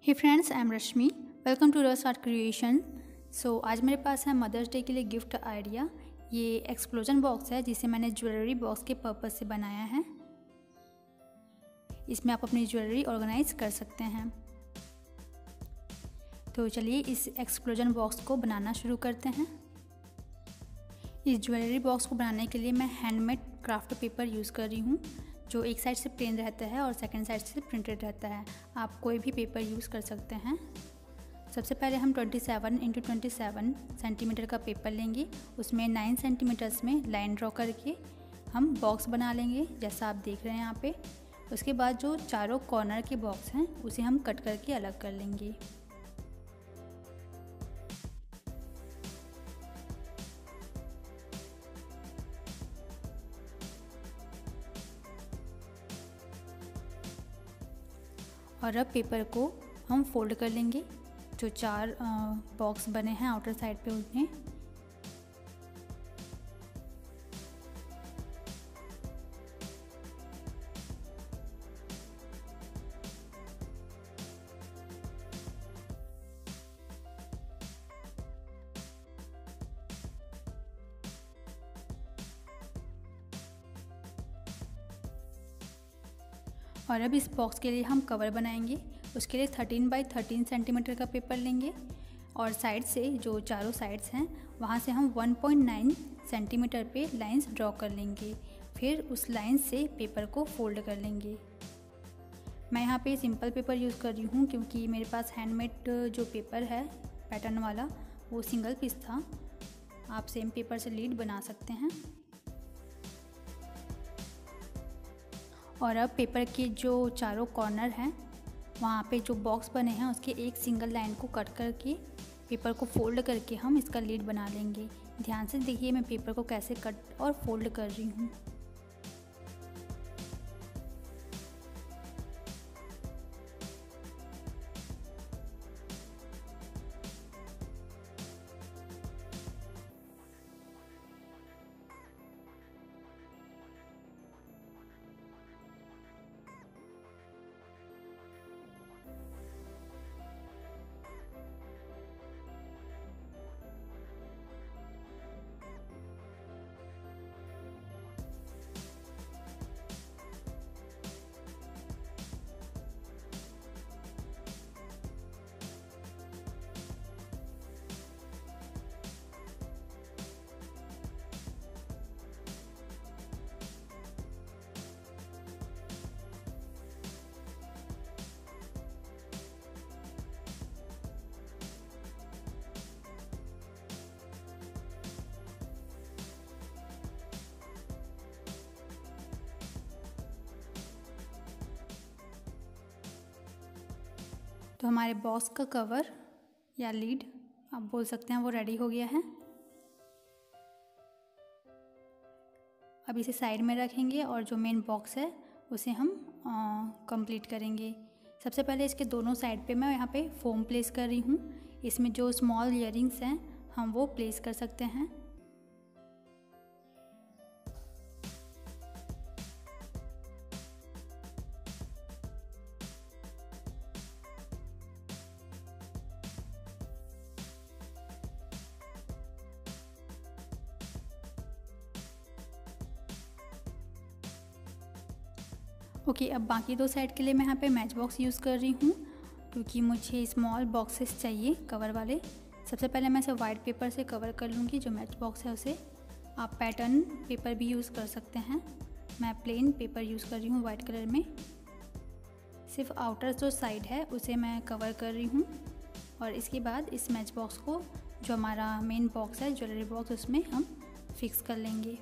Hey friends, I am Rashmi. Welcome to Ras art creation. So आज मेरे पास है मदर्स डे के लिए गिफ्ट आइडिया। ये एक्सप्लोजन बॉक्स है जिसे मैंने ज्वेलरी बॉक्स के पर्पस से बनाया है। इसमें आप अपनी ज्वेलरी ऑर्गेनाइज कर सकते हैं। तो चलिए इस एक्सप्लोजन बॉक्स को बनाना शुरू करते हैं। इस ज्वेलरी बॉक्स को बनाने के लिए मैं हैंडमेड क्राफ्ट पेपर यूज़ कर रही हूँ, जो एक साइड से प्लेन रहता है और सेकंड साइड से प्रिंटेड रहता है। आप कोई भी पेपर यूज़ कर सकते हैं। सबसे पहले हम 27x27 सेंटीमीटर का पेपर लेंगे। उसमें 9 सेंटीमीटर्स में लाइन ड्रॉ करके हम बॉक्स बना लेंगे, जैसा आप देख रहे हैं यहाँ पे। उसके बाद जो चारों कॉर्नर के बॉक्स हैं उसे हम कट करके अलग कर लेंगे। और अब पेपर को हम फोल्ड कर लेंगे। जो चार बॉक्स बने हैं आउटर साइड पे उन्हें और अब इस बॉक्स के लिए हम कवर बनाएंगे। उसके लिए 13x13 सेंटीमीटर का पेपर लेंगे और साइड से जो चारों साइड्स हैं वहाँ से हम 1.9 सेंटीमीटर पे लाइंस ड्रॉ कर लेंगे। फिर उस लाइन से पेपर को फोल्ड कर लेंगे। मैं यहाँ पे सिंपल पेपर यूज़ कर रही हूँ क्योंकि मेरे पास हैंडमेड जो पेपर है पैटर्न वाला वो सिंगल पीस था। आप सेम पेपर से लीड बना सकते हैं। और अब पेपर के जो चारों कॉर्नर हैं वहाँ पे जो बॉक्स बने हैं उसके एक सिंगल लाइन को कट करके पेपर को फोल्ड करके हम इसका लीड बना लेंगे। ध्यान से देखिए मैं पेपर को कैसे कट और फोल्ड कर रही हूँ। तो हमारे बॉक्स का कवर या लीड आप बोल सकते हैं वो रेडी हो गया है। अब इसे साइड में रखेंगे और जो मेन बॉक्स है उसे हम कंप्लीट करेंगे। सबसे पहले इसके दोनों साइड पे मैं यहाँ पे फोम प्लेस कर रही हूँ। इसमें जो स्मॉल इयररिंग्स हैं हम वो प्लेस कर सकते हैं। ओके, अब बाकी दो साइड के लिए मैं यहाँ पे मैच बॉक्स यूज़ कर रही हूँ क्योंकि मुझे स्मॉल बॉक्सेस चाहिए कवर वाले। सबसे पहले मैं इसे वाइट पेपर से कवर कर लूँगी जो मैच बॉक्स है उसे। आप पैटर्न पेपर भी यूज़ कर सकते हैं। मैं प्लेन पेपर यूज़ कर रही हूँ वाइट कलर में। सिर्फ आउटर जो साइड है उसे मैं कवर कर रही हूँ और इसके बाद इस मैच बॉक्स को जो हमारा मेन बॉक्स है ज्वेलरी बॉक्स उसमें हम फिक्स कर लेंगे।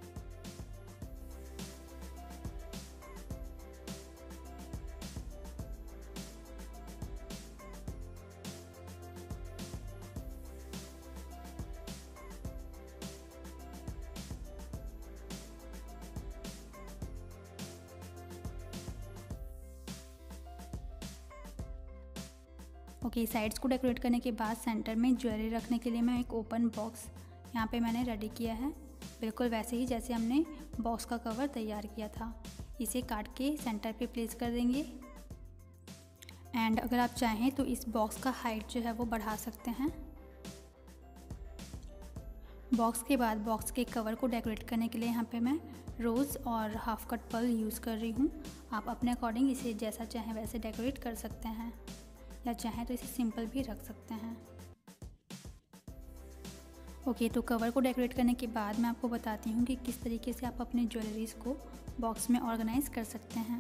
ओके, साइड्स को डेकोरेट करने के बाद सेंटर में ज्वेलरी रखने के लिए मैं एक ओपन बॉक्स यहाँ पे मैंने रेडी किया है, बिल्कुल वैसे ही जैसे हमने बॉक्स का कवर तैयार किया था। इसे काट के सेंटर पे प्लेस कर देंगे एंड अगर आप चाहें तो इस बॉक्स का हाइट जो है वो बढ़ा सकते हैं। बॉक्स के बाद बॉक्स के कवर को डेकोरेट करने के लिए यहाँ पे मैं रोज़ और हाफ कट पर्ल यूज़ कर रही हूँ। आप अपने अकॉर्डिंग इसे जैसा चाहें वैसे डेकोरेट कर सकते हैं, या चाहें तो इसे सिंपल भी रख सकते हैं। ओके, तो कवर को डेकोरेट करने के बाद मैं आपको बताती हूँ कि किस तरीके से आप अपने ज्वेलरीज़ को बॉक्स में ऑर्गेनाइज़ कर सकते हैं।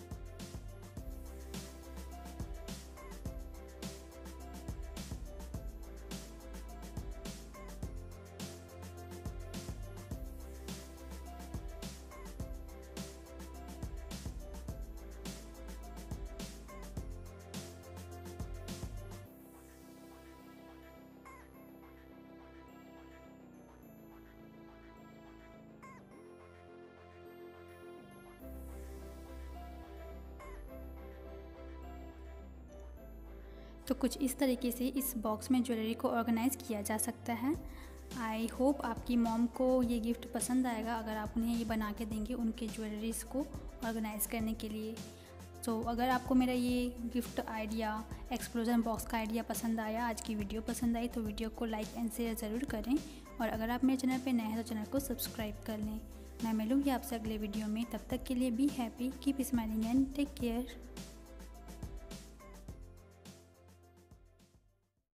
तो कुछ इस तरीके से इस बॉक्स में ज्वेलरी को ऑर्गेनाइज़ किया जा सकता है। आई होप आपकी मॉम को ये गिफ्ट पसंद आएगा अगर आप उन्हें ये बना के देंगे उनके ज्वेलरीज़ को ऑर्गेनाइज़ करने के लिए। तो अगर आपको मेरा ये गिफ्ट आइडिया, एक्सप्लोजन बॉक्स का आइडिया पसंद आया, आज की वीडियो पसंद आई, तो वीडियो को लाइक एंड शेयर ज़रूर करें। और अगर आप मेरे चैनल पर नए हैं तो चैनल को सब्सक्राइब कर लें। मैं मिलूँगी आपसे अगले वीडियो में, तब तक के लिए be happy, keep smiling and take care.